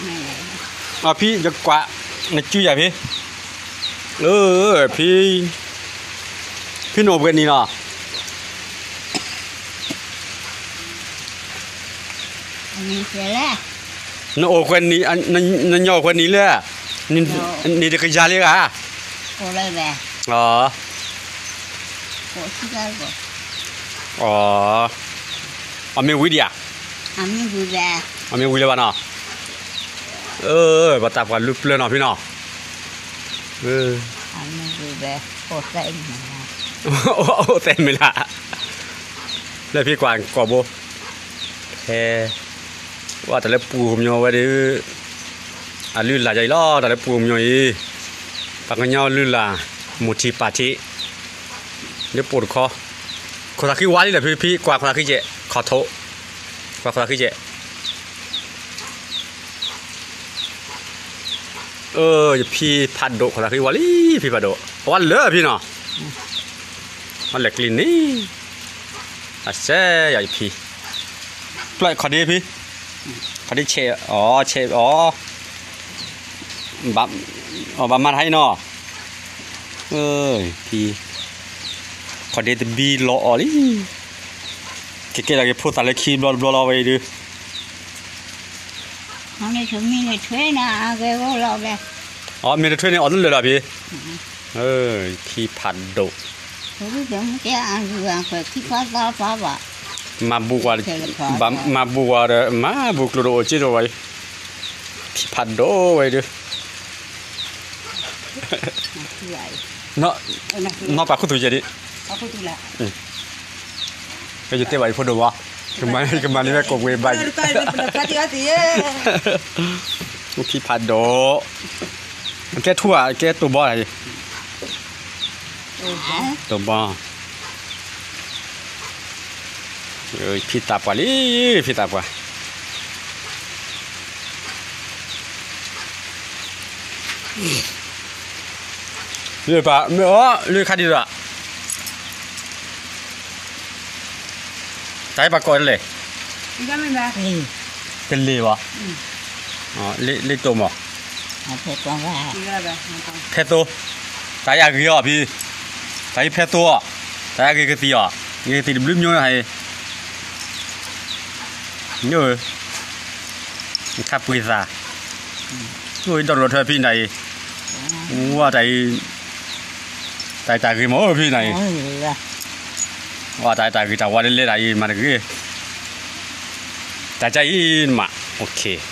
พี่จะกว่าในจุ้ยพี่พี่โนบกันนี่เนาะนี่เสร็จแล้วโนคนนี้นั่นย่อคนนี้เลยนี่เด็กยาเลยอ่ะโอ้เลยแบบอ๋อโอ้ชิคกี้พายอ๋อไม่วิดีอ่ะไม่วิดีไม่วิดีบ้านเนาะบัตรวันลุกเลยเนาะพี่เนาะไม่วิดีโอ้เต็มเต็มเลยละแล้วพี่กวางกอบโบว่าแต่ละปูผมยอไว้ดิลื่นละใจล้อแต่ละปูผมยอปากเงาลื่นละมุทีปาทีเดี๋ยวปวดคอคนละขี้วานี่แหละพี่กวางคนละขี้เจขอโทษกวางคนละขี้เจพี่พัดโดคนละขี้วาลี่พี่พัดโดวันเลิศพี่เนาะวันเล็กลินนี่อาเซ่ใหญ่พี่ปล่อยขอดีพี่ขอดีเชบัมมาให้เนาะพี่ขอดีแต่บีล้อลี่เก๋ๆอะไรพูดแต่ละคีบล้อไว้ดิอันนี้ถึงมีในถ้วยนะเกก็ล้อแบบมีในถ้วยนี่นั่นเลยล่ะพี่พี่พัดโดรู้จักแกอ่านเรื่องแบบที่เขาตาฟ้าบ่มาบุกว่ามาบุกว่ามาบุกโลโอจิโร่ไว้พี่พัดโดไว้ดิเนาะปากคุตุเจดิปากคุตุละก็จะเตะไว้พอดูวะkemanaนี่แม่กบเวบายพี่พัดโดแกทั่วแกตัวบ่ออะไรตัวบ่อพี่ตาปวาลี่พี่ตาปวาเรือปะเรือคดีละใช้ปากกอนเลยก็ไม่ได้เป็นเลวะเลตัวมั้งเพชรตัวว่าเพชรตัวตายกี่อ่ะพี่ตายเพชรตัวตายกี่ตีอ่ะกี่ตีบลิ้มย้อยให้ย้อยขับปุยซาย้อยตลอดเธอพี่ไหนว่าใจกี่โมพี่ไหนว่าใจกี่จังหวะเล่นอะไรมาเรื่อยใจอินมาโอเค